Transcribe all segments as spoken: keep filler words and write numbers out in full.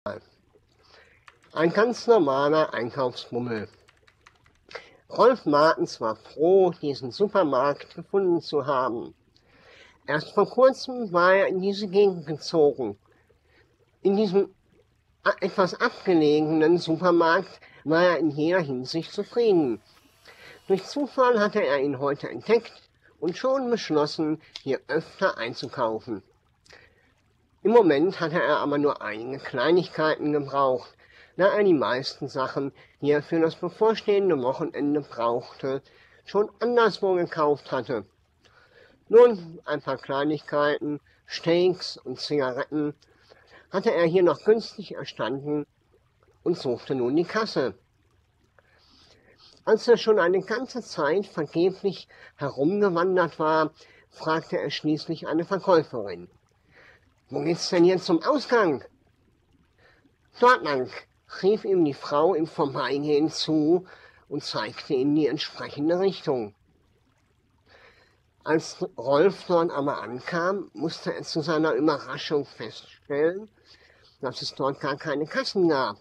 Ein ganz normaler Einkaufsbummel. Rolf Martens war froh, diesen Supermarkt gefunden zu haben. Erst vor kurzem war er in diese Gegend gezogen. In diesem etwas abgelegenen Supermarkt war er in jeder Hinsicht zufrieden. Durch Zufall hatte er ihn heute entdeckt und schon beschlossen, hier öfter einzukaufen. Im Moment hatte er aber nur einige Kleinigkeiten gebraucht, da er die meisten Sachen, die er für das bevorstehende Wochenende brauchte, schon anderswo gekauft hatte. Nun, ein paar Kleinigkeiten, Steaks und Zigaretten hatte er hier noch günstig erstanden und suchte nun die Kasse. Als er schon eine ganze Zeit vergeblich herumgewandert war, fragte er schließlich eine Verkäuferin: »Wo geht's denn jetzt zum Ausgang?« »Dort lang«, rief ihm die Frau im Vorbeigehen zu und zeigte in die entsprechende Richtung. Als Rolf dort aber ankam, musste er zu seiner Überraschung feststellen, dass es dort gar keine Kassen gab.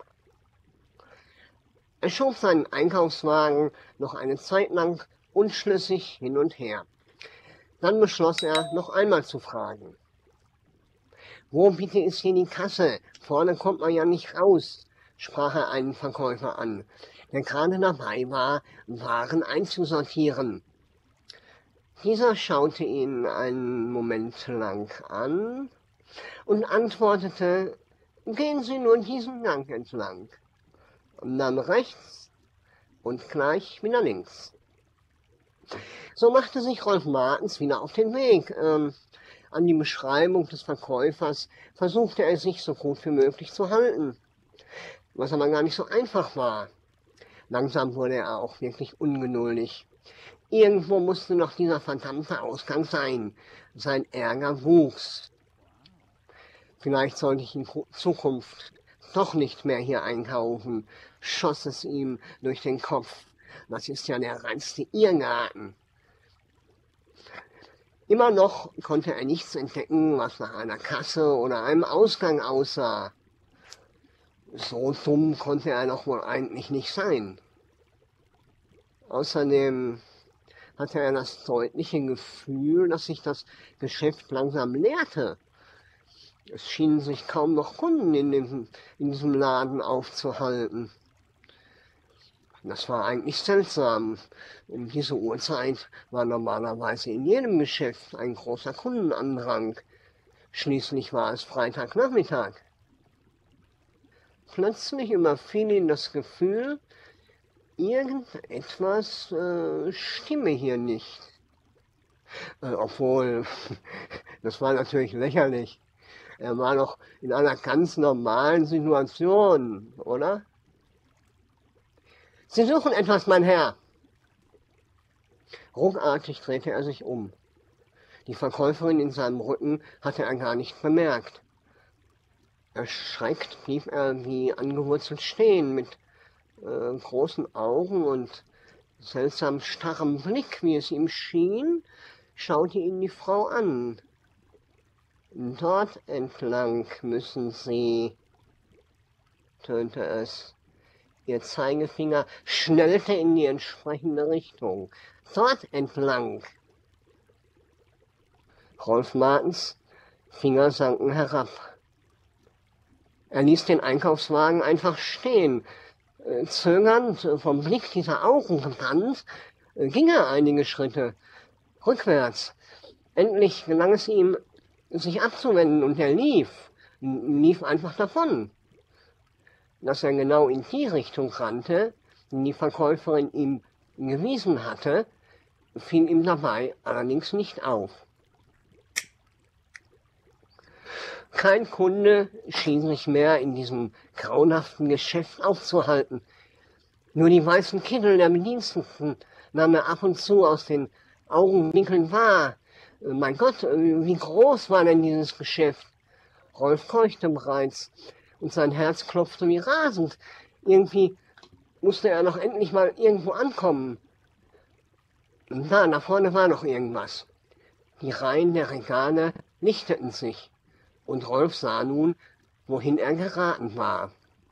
Er schob seinen Einkaufswagen noch eine Zeit lang unschlüssig hin und her. Dann beschloss er, noch einmal zu fragen. »Wo bitte ist hier die Kasse? Vorne kommt man ja nicht raus«, sprach er einen Verkäufer an, der gerade dabei war, Waren einzusortieren. Dieser schaute ihn einen Moment lang an und antwortete: »Gehen Sie nur diesen Gang entlang. Und dann rechts und gleich wieder links.« So machte sich Rolf Martens wieder auf den Weg. Ähm, an die Beschreibung des Verkäufers versuchte er sich so gut wie möglich zu halten, was aber gar nicht so einfach war. Langsam wurde er auch wirklich ungeduldig. Irgendwo musste noch dieser verdammte Ausgang sein. Sein Ärger wuchs. Vielleicht sollte ich in Zukunft doch nicht mehr hier einkaufen, schoss es ihm durch den Kopf. Das ist ja der reinste Irrgarten. Immer noch konnte er nichts entdecken, was nach einer Kasse oder einem Ausgang aussah. So dumm konnte er doch wohl eigentlich nicht sein. Außerdem hatte er das deutliche Gefühl, dass sich das Geschäft langsam leerte. Es schienen sich kaum noch Kunden in diesem, in diesem Laden aufzuhalten. Das war eigentlich seltsam. Um diese Uhrzeit war normalerweise in jedem Geschäft ein großer Kundenandrang. Schließlich war es Freitagnachmittag. Plötzlich überfiel ihn das Gefühl, irgendetwas äh, stimme hier nicht. Äh, obwohl, das war natürlich lächerlich. Er war doch in einer ganz normalen Situation, oder? »Sie suchen etwas, mein Herr!« Ruckartig drehte er sich um. Die Verkäuferin in seinem Rücken hatte er gar nicht bemerkt. Erschreckt blieb er wie angewurzelt stehen, mit äh, großen Augen und seltsam starrem Blick, wie es ihm schien, schaute ihn die Frau an. »Dort entlang müssen Sie«, tönte es. Ihr Zeigefinger schnellte in die entsprechende Richtung. »Dort entlang!« Rolf Martens Finger sanken herab. Er ließ den Einkaufswagen einfach stehen. Zögernd, vom Blick dieser Augen gebannt, ging er einige Schritte rückwärts. Endlich gelang es ihm, sich abzuwenden, und er lief, lief einfach davon. Dass er genau in die Richtung rannte, die die Verkäuferin ihm gewiesen hatte, fiel ihm dabei allerdings nicht auf. Kein Kunde schien sich mehr in diesem grauenhaften Geschäft aufzuhalten. Nur die weißen Kittel der Bediensteten nahm er ab und zu aus den Augenwinkeln wahr. Mein Gott, wie groß war denn dieses Geschäft? Rolf keuchte bereits und sein Herz klopfte wie rasend. Irgendwie musste er noch endlich mal irgendwo ankommen. Und da, da vorne war noch irgendwas. Die Reihen der Regale lichteten sich und Rolf sah nun, wohin er geraten war.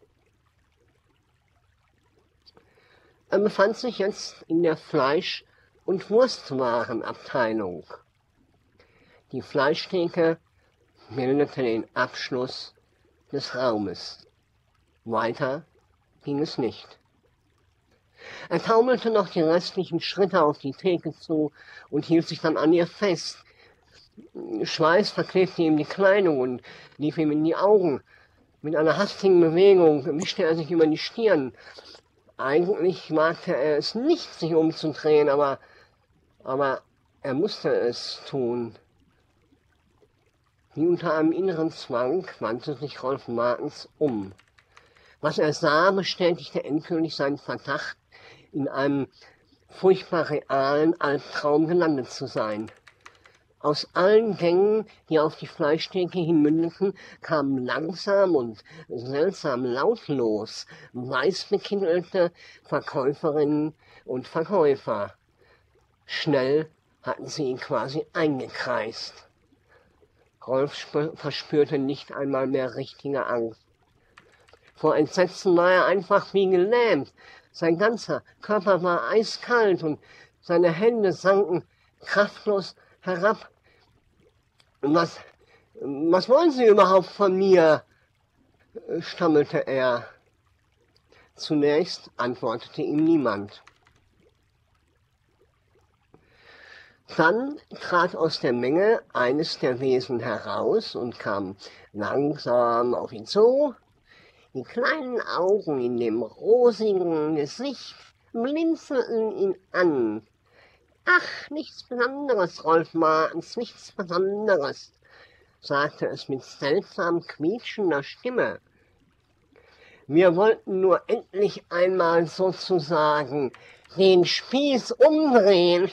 Er befand sich jetzt in der Fleisch- und Wurstwarenabteilung. Die Fleischtheke bildete den Abschluss des Raumes. Weiter ging es nicht. Er taumelte noch die restlichen Schritte auf die Theke zu und hielt sich dann an ihr fest. Schweiß verklebte ihm die Kleidung und lief ihm in die Augen. Mit einer hastigen Bewegung wischte er sich über die Stirn. Eigentlich wagte er es nicht, sich umzudrehen, aber, aber er musste es tun. Wie unter einem inneren Zwang wandte sich Rolf Martens um. Was er sah, bestätigte endgültig seinen Verdacht, in einem furchtbar realen Albtraum gelandet zu sein. Aus allen Gängen, die auf die Fleischtheke hin mündeten, kamen langsam und seltsam lautlos weißbekittelte Verkäuferinnen und Verkäufer. Schnell hatten sie ihn quasi eingekreist. Rolf verspürte nicht einmal mehr richtige Angst. Vor Entsetzen war er einfach wie gelähmt. Sein ganzer Körper war eiskalt und seine Hände sanken kraftlos herab. Was, was wollen Sie überhaupt von mir? Stammelte er. Zunächst antwortete ihm niemand. Dann trat aus der Menge eines der Wesen heraus und kam langsam auf ihn zu. Die kleinen Augen in dem rosigen Gesicht blinzelten ihn an. »Ach, nichts Besonderes, Rolf Martens, nichts Besonderes«, sagte es mit seltsam quietschender Stimme. »Wir wollten nur endlich einmal sozusagen den Spieß umdrehen.«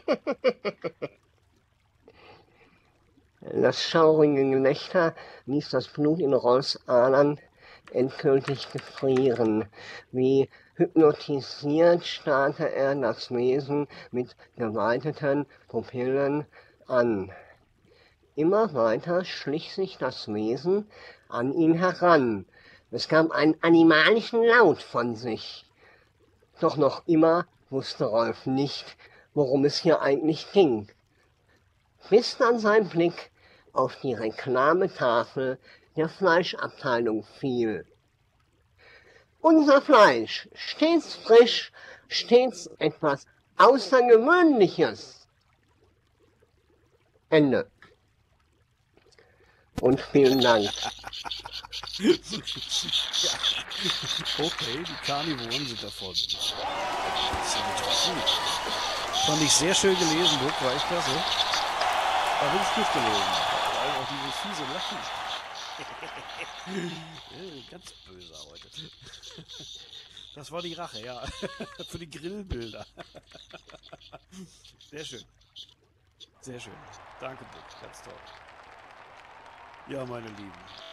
Das schaurige Gelächter ließ das Blut in Rolfs Adern endgültig gefrieren. Wie hypnotisiert starrte er das Wesen mit geweiteten Pupillen an. Immer weiter schlich sich das Wesen an ihn heran. Es gab einen animalischen Laut von sich. Doch noch immer wusste Rolf nicht, worum es hier eigentlich ging. Bis dann sein Blick auf die Reklametafel der Fleischabteilung fiel. Unser Fleisch, stets frisch, stets etwas Außergewöhnliches. Ende. Und vielen Dank. Ja. Okay, die Karnivoren sind davon. Fand ich sehr schön gelesen, Buch, war echt klasse. War wirklich gut gelesen. Vor allem auch dieses fiese Lachen. Ganz böse heute. Das war die Rache, ja. Für die Grillbilder. Sehr schön. Sehr schön. Danke, Buch. Ganz toll. Ja, meine Lieben.